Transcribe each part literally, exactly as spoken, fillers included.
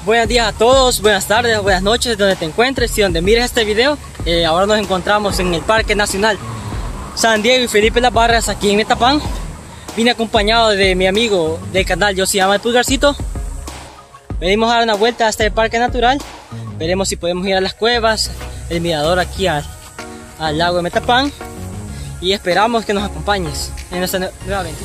Buenos días a todos, buenas tardes, buenas noches, donde te encuentres y donde mires este video. Eh, ahora nos encontramos en el Parque Nacional San Diego y Felipe Las Barras, aquí en Metapán. Vine acompañado de mi amigo del canal, yo se llama El Pulgarcito. Venimos a dar una vuelta hasta el Parque Natural. Veremos si podemos ir a las cuevas, el mirador aquí al, al lago de Metapán. Y esperamos que nos acompañes en nuestra nueva aventura.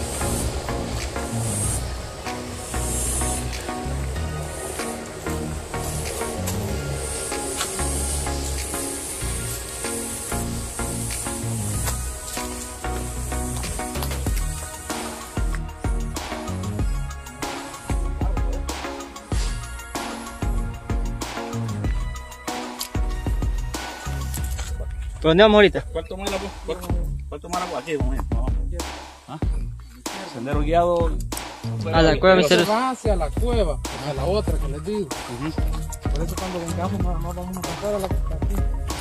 ¿Por dónde vamos ahorita? ¿Cuál tomar la ¿Cuál, cuál tomar la aquí? Vamos ¿Ah? Sendero guiado. A la cueva se va hacia la cueva, a la otra que les digo. Uh-huh. Por eso cuando vengamos no, no vamos a pasar a la que está aquí.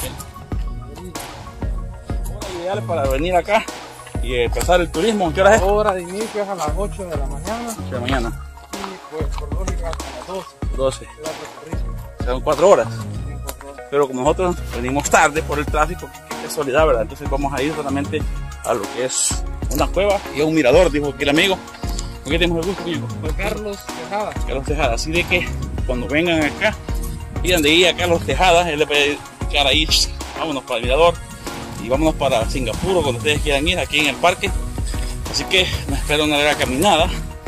Horas ideales para venir acá y empezar el turismo. ¿Qué hora es? Hora de inicio es a las ocho de la mañana. ocho de la mañana. Y pues por lógica hasta las doce. doce. Son cuatro horas. Pero como nosotros venimos tarde por el tráfico, qué casualidad, ¿verdad? Entonces vamos a ir solamente a lo que es una cueva y a un mirador, dijo aquí el amigo. ¿Por qué tenemos el gusto, amigo? Carlos Tejada. Carlos Tejada. Así de que cuando vengan acá, pidan de ir a Carlos Tejada, él le puede echar ahí, vámonos para el mirador y vámonos para Singapur cuando ustedes quieran ir aquí en el parque. Así que me espera una larga caminada.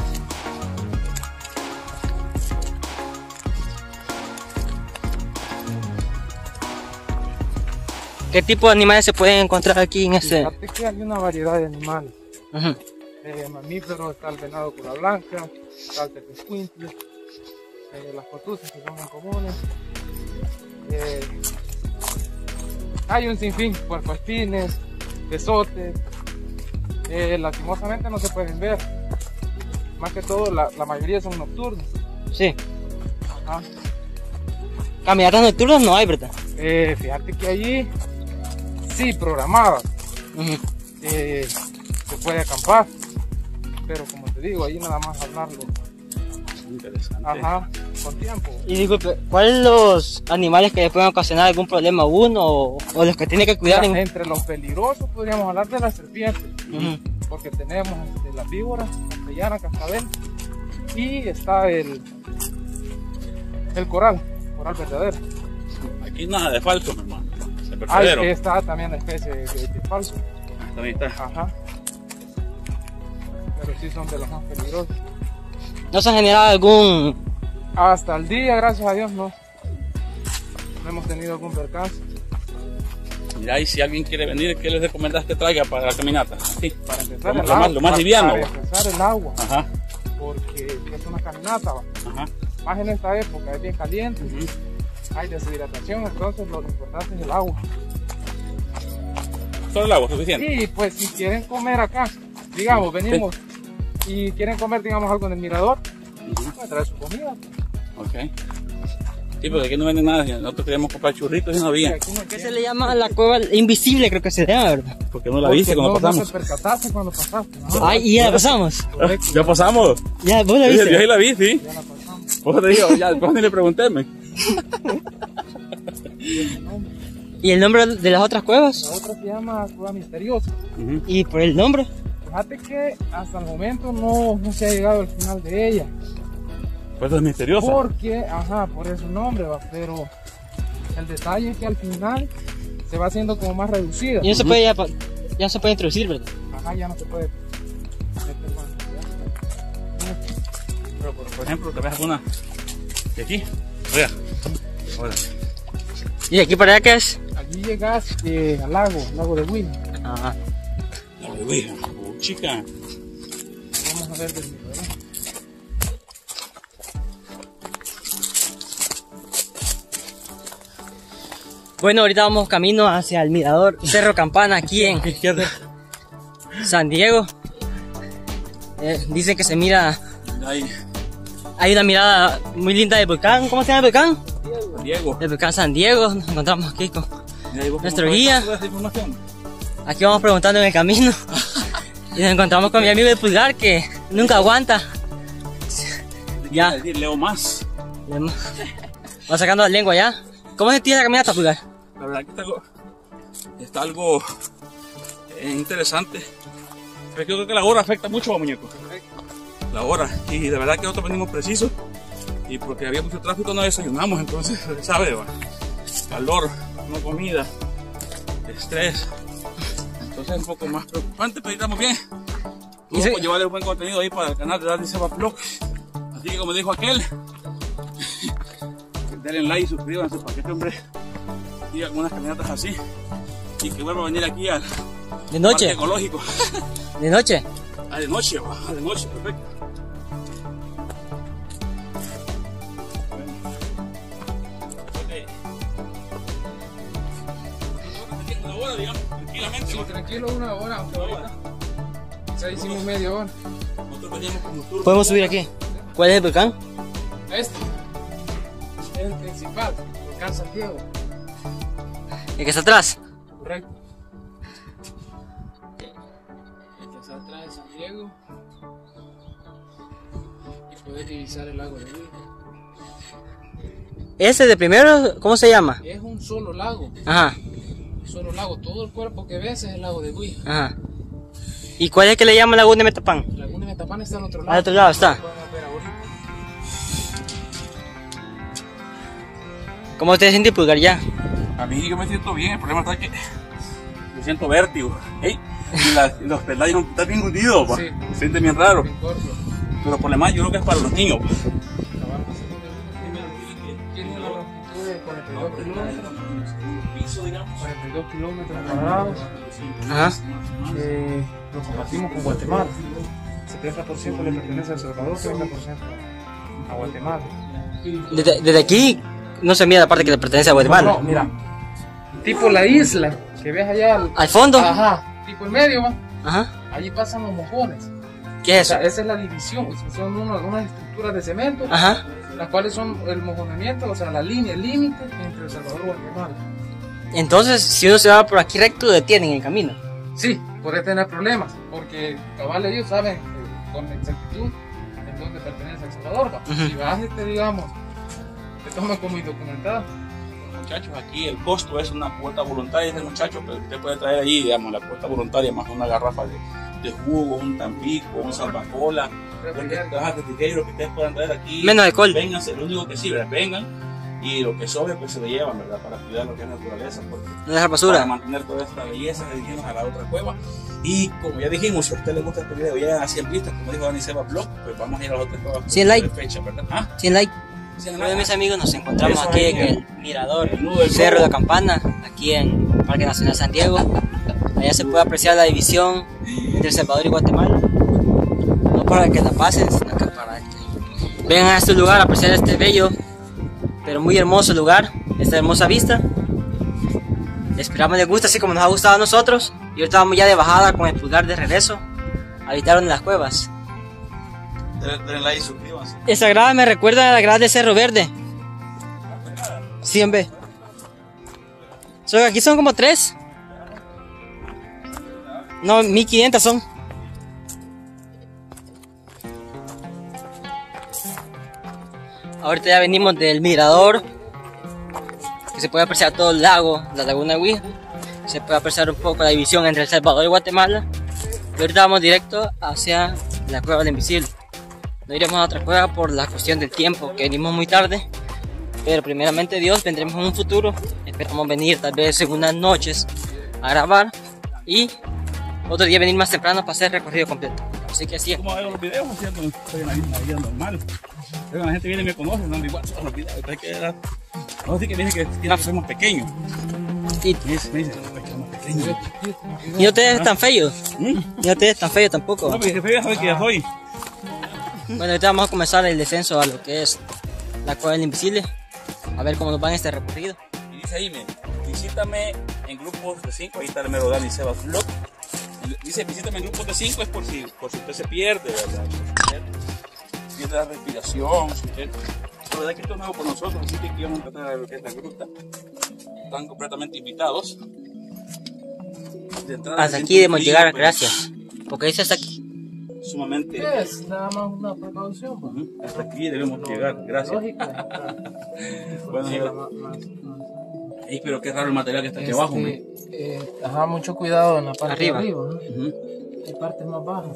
¿Qué tipo de animales se pueden encontrar aquí en este? Fíjate que hay una variedad de animales. Uh-huh. eh, mamíferos, está el venado cola blanca, está el tepecuintle, eh, las cotuzas que son muy comunes. Eh, hay un sinfín, puercoespines, besotes. Eh, lastimosamente no se pueden ver. Más que todo, la, la mayoría son nocturnos. Sí. Ajá. Caminatas nocturnas no hay, ¿verdad? Eh, fíjate que allí sí, programadas, uh-huh. eh, se puede acampar, pero como te digo, ahí nada más hablarlo. Interesante. Ajá, con tiempo. Y disculpe, ¿cuáles son los animales que le pueden ocasionar algún problema a uno o, o los que tiene que cuidar? En... Entre los peligrosos podríamos hablar de las serpientes, uh-huh. porque tenemos este, las víboras, castellana, cascabel, y está el, el coral, coral verdadero. Aquí nada de falso, mi hermano. Ahí está también la especie de, de, de falso. También está. Ajá. Pero sí son de los más peligrosos. ¿No se ha generado algún...? Hasta el día, gracias a Dios, no. No hemos tenido algún percance. Mira, y si alguien quiere venir, ¿qué les recomendás que traiga para la caminata? Sí. Para empezar, lo, el lo agua, más, lo más para, liviano. Para empezar el agua. Ajá. Porque es una caminata, ¿va? Ajá. Más en esta época, es bien caliente. Uh-huh. Hay deshidratación, entonces lo importante es el agua. ¿Solo el agua suficiente? Sí, pues si quieren comer acá, digamos, venimos sí. y quieren comer, digamos, algo en el mirador, uh-huh. pueden traer su comida. Ok. Sí, porque aquí no venden nada, nosotros queríamos comprar churritos y no había. Sí, no ¿Qué se le llama la cueva invisible? Creo que se llama, ¿verdad? Porque no la viste cuando no, pasamos. No te percataste cuando pasaste. ¿No? Ay, y ya la pasamos. Correcto. ¿Ya pasamos? Ya, vos la viste. Yo sí la vi, sí. Ya la pasamos. Vos te digo, ya, después ni le pregunté. ¿Y el nombre de las otras cuevas? La otra se llama Cueva Misteriosa. Uh-huh. ¿Y por el nombre? Fíjate que hasta el momento no, no se ha llegado al final de ella. Pues es misteriosa. Porque, ajá, por eso el nombre, va, pero el detalle es que al final se va haciendo como más reducida. Y no se puede ya, ya se puede introducir, ¿verdad? Ajá, ya no se puede meter más. Pero por, por ejemplo, ¿te ves alguna de aquí? Oiga. Hola. ¿Y de aquí para allá qué es? Allí llegas eh, al lago, al lago de Will. Ajá. Lago de Will, oh, chica. Vamos a ver del mirador. Bueno, ahorita vamos camino hacia el mirador Cerro Campana aquí en San Diego. Eh, dicen que se mira... Ahí. Hay una mirada muy linda del volcán. ¿Cómo se llama el volcán? Diego. El volcán San Diego. Nos encontramos aquí con nuestro guía. Aquí vamos preguntando en el camino. Y nos encontramos con mi amigo el Pulgar que nunca aguanta. Ya. Leo más. Va sacando la lengua ya. ¿Cómo se tira la caminata, Pulgar? La verdad que está algo, está algo eh, interesante. Pero creo que la hora afecta mucho a muñeco. La hora. Y de verdad que nosotros venimos precisos. Y porque había mucho tráfico no desayunamos. Entonces, ¿sabe? Va? Calor, no comida, estrés. Entonces es un poco más preocupante, pero estamos bien. Vamos a llevarle un buen contenido ahí para el canal de Dani Sebas Vlog. Así que como dijo aquel, denle like y suscríbanse para que este hombre siga con unas caminatas así y que vuelva a venir aquí al de noche parque ecológico. De noche. Ah, de noche, ah, de noche, perfecto. Una hora, digamos, tranquilamente. Sí, tranquilo, una hora, aunque ahorita ya hicimos media hora. Nosotros veníamos como tour. ¿Podemos subir aquí? ¿Cuál es el volcán? Este es el principal, el volcán Santiago. ¿El que está atrás? Correcto. El que está atrás de San Diego. Y puedes divisar el lago de Buy. ¿Ese de primero? ¿Cómo se llama? Es un solo lago. Ajá. Un solo lago. Todo el cuerpo que ves es el lago de Buy. Ajá. ¿Y cuál es el que le llaman Laguna de Metapán? La Laguna de Metapán está al otro lado. Al otro lado está. ¿Cómo te sientes, Pulgar, ya? A mí yo me siento bien, el problema está que me siento vértigo. Ey, y, la, y los peldaños están bien hundidos, Sí. se siente bien raro. Bien corto. Pero por lo demás yo creo que es para los niños. Tiene una longitud de cuarenta y dos kilómetros. Piso, digamos. cuarenta y dos kilómetros cuadrados. Ajá. Eh, lo compartimos con Guatemala. setenta por ciento le pertenece a El Salvador, treinta por ciento a Guatemala. Desde, desde aquí no se mira la parte que le pertenece a Guatemala. No, no, mira. Tipo la isla que ves allá al, ¿Al fondo? Ajá. Tipo el medio, ¿va? Aja. Allí pasan los mojones. ¿Qué es O sea, eso? esa es la división. Son unas, unas estructuras de cemento, Ajá. las cuales son el mojonamiento, o sea, la línea, el límite entre El Salvador y Guatemala. Entonces, si uno se va por aquí recto, lo detienen en el camino. Sí, puede tener problemas, porque cabal ellos saben eh, con exactitud en dónde pertenece El Salvador. ¿Va? Ujú. Si vas, este, digamos, te tomas como indocumentado. Muchachos, aquí el costo es una cuota voluntaria de muchachos, pero usted puede traer ahí, digamos, la cuota voluntaria más una garrafa de, de jugo, un tampico, un salvacola, lo que, ajá, refrigerio que ustedes puedan traer aquí. Menos alcohol. Vénganse, lo único que sí, ¿verdad? Vengan y lo que sobre pues se lo llevan, ¿verdad? Para cuidar lo que es naturaleza, porque No dejar para basura. mantener toda esta belleza, dirigirnos a la otra cueva. Y como ya dijimos, si a usted le gusta este video, ya a cien vistas, como dijo Dani Sebas Vlog, pues vamos a ir a las otras cuevas. cien likes. De fecha, ¿verdad? ¿Ah? cien like. cien Bueno, likes. mis amigos, nos encontramos Eso aquí ahí, en el mirador, el nudo del Cerro de globo. la Campana, aquí en el Parque Nacional San Diego. Allá se puede apreciar la división entre El Salvador y Guatemala. No para que la pasen, sino que para que vengan a este lugar a apreciar este bello, pero muy hermoso lugar, esta hermosa vista. Esperamos les guste así como nos ha gustado a nosotros. Y ahorita vamos ya de bajada con el Pulgar de regreso a habitar en las cuevas. Denle denle like y suscríbanse. Esa grada me recuerda a la grada de Cerro Verde. Sí, hombre. So, aquí son como tres. No, mil quinientas son. Ahorita ya venimos del mirador, que se puede apreciar todo el lago, la laguna de Buy. Se puede apreciar un poco la división entre El Salvador y Guatemala. Y ahorita vamos directo hacia la cueva del Invisible. No iremos a otra cueva por la cuestión del tiempo, que venimos muy tarde. Pero primeramente Dios, vendremos en un futuro. Esperamos venir tal vez en unas noches a grabar. Y otro día venir más temprano para hacer el recorrido completo. Así que así es. Como hago los videos, ¿cierto? Estoy en la misma vida normal. Pero la gente viene y me conoce, no igual son los videos. Hay que era... No, sí que dice que tiene que ser más pequeño. Y, Me dice, me dice, no, es que es más pequeño. y no te ves tan feo. ¿Mm? Y no te ves tan feo tampoco. No, pero jefe ya sabe que ya soy. Bueno, ahorita vamos a comenzar el descenso a lo que es la cueva del Invisible. A ver cómo nos va en este recorrido. Y dice ahí, me, visítame en grupos de cinco, ahí está el mero Dani Sebas Vlog. Dice, visítame en grupos de cinco, es por si, por si usted se pierde, ¿verdad? Si pierde la respiración, si usted... La verdad que esto es nuevo por nosotros, así que aquí vamos a tratar de lo que es la gruta. Están completamente invitados. De entrada Hasta se aquí siente debemos frío, llegar, pero gracias. Porque dice hasta aquí. sumamente... Es nada más una precaución. Pues. Uh-huh. Hasta aquí debemos lo, llegar, gracias. Lógica, bueno, sí, yo... más, más, más. Ey, pero qué raro el material que está aquí este, abajo. Eh, ajá, mucho cuidado en la parte arriba. de arriba. ¿No? Uh-huh. Hay partes más bajas.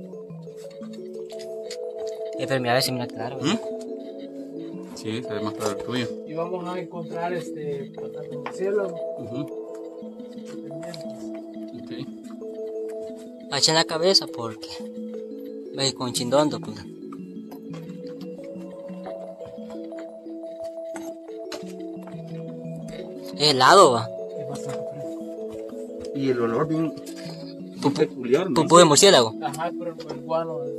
Eh, pero mira, a ver si mira claro. ¿Mm? Sí, se ve más claro el tuyo. Y vamos a encontrar este murciélago. Uh-huh. Okay. Echa en la cabeza porque ve con chindondo, pues. Es helado, va. Es bastante fresco. Y el olor bien peculiar, ¿no? Pupú de murciélago. Ajá, pero el guano de...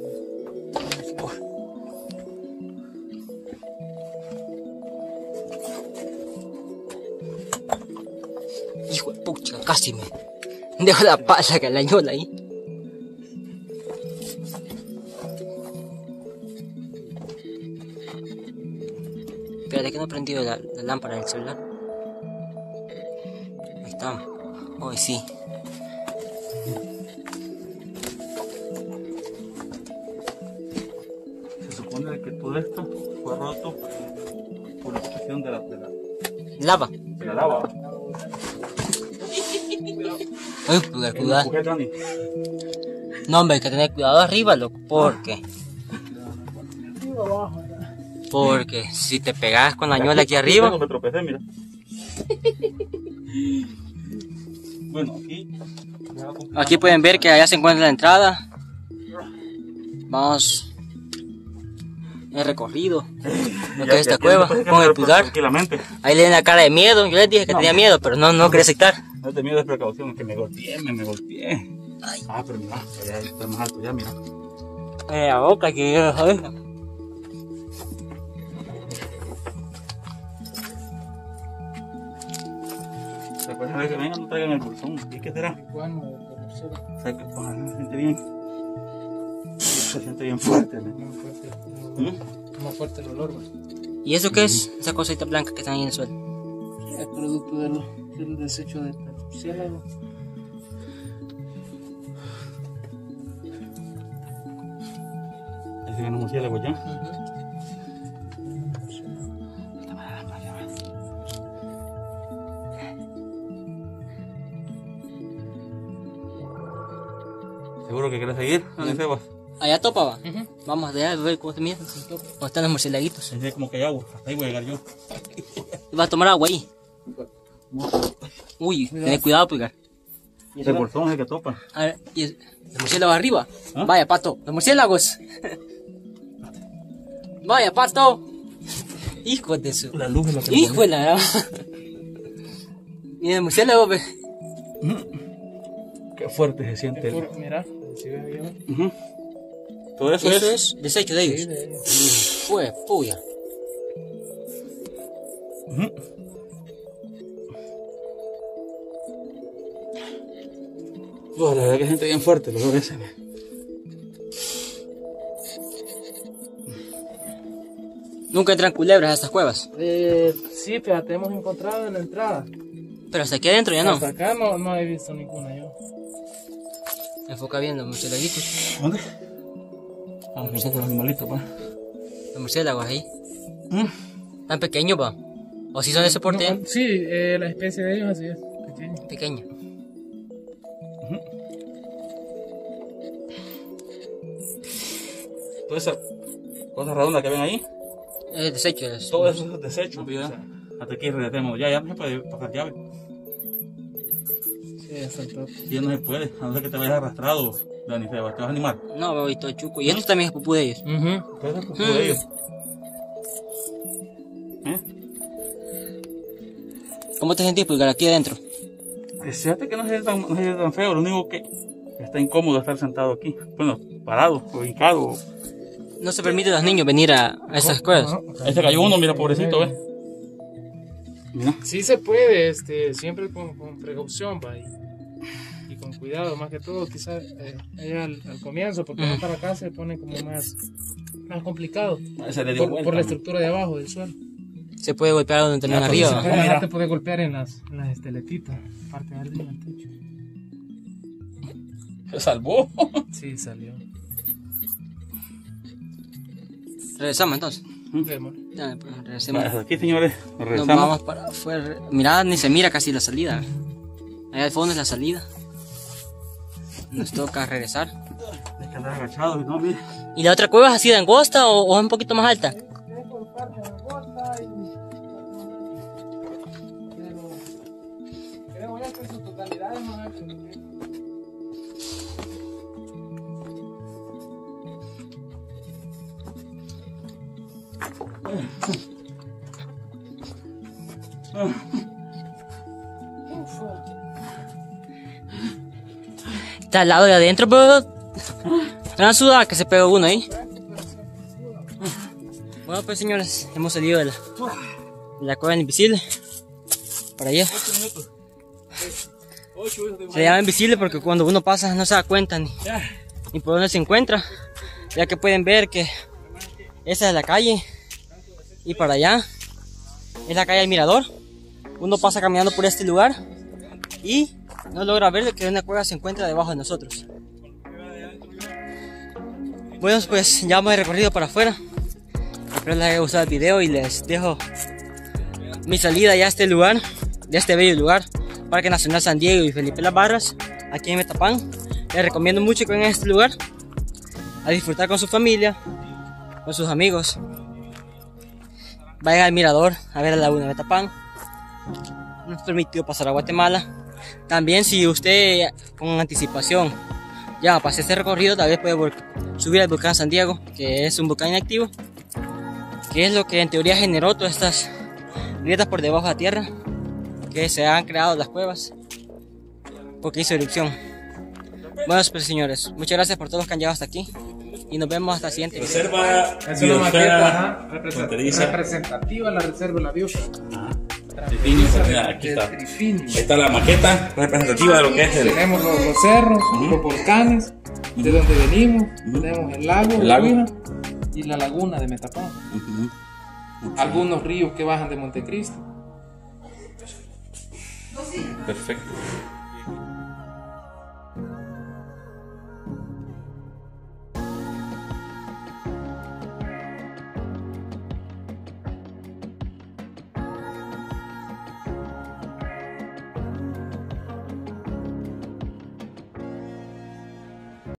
Hijo de pucha, casi me dejo la pala que la ñola ahí. Espérate que no he prendido la, la lámpara del celular. Ahí está. Hoy sí. Se supone que todo esto fue roto por la explosión de la, de la, Lava. de la lava. Ay, cuidado, cuidado. ¿Por qué, Tony? No, hombre, hay que tener cuidado arriba, loco. Porque. Porque si te pegas con la ñola aquí arriba. Me tropecé, mira. Bueno, aquí. Aquí pueden ver que allá se encuentra la entrada. Vamos. El recorrido. Lo que es esta cueva. Con el pulgar. Tranquilamente. Ahí le den la cara de miedo. Yo les dije que No. tenía miedo, pero no, no quería aceptar. No te miedo de precaución, es que me golpeé, me, me golpeé. Ay. Ah, pero mira, allá está más alto ya, mira. Eh, la boca que. Ay. Recuerda que vengan, no traigan el bolsón. ¿Y qué será? Guano de murciélago. O sea, que pues, se siente bien. Se siente bien fuerte, ¿no? Más fuerte, ¿Mm? más fuerte el olor. ¿No? ¿Y eso qué es? Esa cosita blanca que está ahí en el suelo. Es producto del, del desecho del murciélago. Ahí se ven los murciélagos ya. Uh-huh. ¿Seguro que quieres seguir? ¿Dónde se vas? Allá topa va. Uh-huh. Vamos allá a ver cómo te miras. ¿Dónde están los murciélaguitos? Se ve como que hay agua. Hasta ahí voy a llegar yo. Vas a tomar agua ahí. Uy, ten cuidado, Pulgar. El bolsón es el que topa. A ver, ¿y el, el murciélago arriba? ¿Ah? Vaya, pato. Los murciélagos. Vaya, pato. Hijo de su. La luz es la que Hijo de la. Mira el murciélago, ve. Qué fuerte se siente. El... Mira, si ves ahí abajo. Uh-huh. Todo eso, Eso es. es desecho de ellos. Sí, de ellos. Fue, puya. Uh-huh. Oh, la verdad que se siente bien fuerte el olor ese. Nunca entran culebras a estas cuevas. Eh, sí, fíjate, hemos encontrado en la entrada. Pero hasta aquí adentro ya no. Hasta acá no, no he visto ninguna yo. Enfoca bien los murciélaguitos. ¿Dónde? Ah, los los animalitos, pa. Los murciélagos ahí. ¿Mm? Tan pequeños, va. O si son de ese porte. No, sí, eh, la especie de ellos así es, pequeña. Pequeño. Toda esa cosa redonda que ven ahí, Es desecho. Es, todo eso es desecho. O sea, hasta aquí regresemos. Ya, ya no se puede pasar llave. Sí, exacto. Ya no se puede, a no ser que te vayas arrastrado, Dani, te vas te vas a animar. no, veo todo chuco. Y esto también es pupú de ellos. Uh-huh. Todo eso es culpa de ellos. ¿Eh? ¿Cómo te sentís, Pulgar, aquí adentro? Pues fíjate que no se siente tan, no se siente tan feo, lo único que está incómodo estar sentado aquí. Bueno, parado o hincado. No se permite a los niños venir a, a estas cuevas. Ahí se cayó uno, mira, pobrecito, ¿ves? Mira. Sí se puede, este, siempre con, con precaución, va, y, y con cuidado, más que todo, quizás eh, allá al, al comienzo, porque Mm. no para acá se pone como más, más complicado, Se le dio por, vuelta, por la ¿no? estructura de abajo del suelo. Se puede golpear donde termina Ah, arriba. pues, ¿va? sí. Pero mira. ya te puede golpear en las, en las esteletitas, parte de arriba del techo. Se salvó. Sí, salió. Regresamos entonces. Démosle. Ya, pues, regresemos. Hasta aquí, señores, nos Nos regresamos. vamos para afuera. Mirad, ni se mira casi la salida. Allá al fondo es la salida. Nos toca regresar. Hay que andar agachados, ¿no? Mire. ¿Y la otra cueva es así de angosta o, o es un poquito más alta? Creo ya que en su totalidad es más alto. Está al lado de adentro, pero... Una sudada que se pegó uno ahí. Bueno, pues señores, hemos salido de la, de la cueva invisible. Para allá. Se llama invisible porque cuando uno pasa no se da cuenta ni, ni por dónde se encuentra. Ya que pueden ver que esa es la calle. Y para allá es la calle del Mirador. Uno pasa caminando por este lugar y no logra ver que una cueva se encuentra debajo de nosotros. Bueno, pues ya hemos recorrido para afuera. Espero les haya gustado el video y les dejo mi salida ya a este lugar, de este bello lugar, Parque Nacional San Diego y Felipe Las Barras, aquí en Metapán. Les recomiendo mucho que vengan a este lugar a disfrutar con su familia, con sus amigos. Vayan al mirador a ver la laguna de Metapán. No es permitido pasar a Guatemala. También, si usted con anticipación ya pasé este recorrido, tal vez puede subir al volcán San Diego, que es un volcán inactivo, que es lo que en teoría generó todas estas grietas por debajo de la tierra, que se han creado las cuevas porque hizo erupción. Bueno, pues señores, muchas gracias por todos los que han llegado hasta aquí y nos vemos hasta la siguiente. Reserva Es una maqueta, ajá, fronteriza. representativa, la reserva de la biosfera. Trifinio, mira, aquí está. Trifinio. Ahí está la maqueta representativa de lo que es el, Tenemos los, los cerros, los volcanes, de donde venimos, tenemos el lago, El lago. Huila, y la laguna de Metapán. Ujú. Algunos ríos que bajan de Montecristo. Perfecto.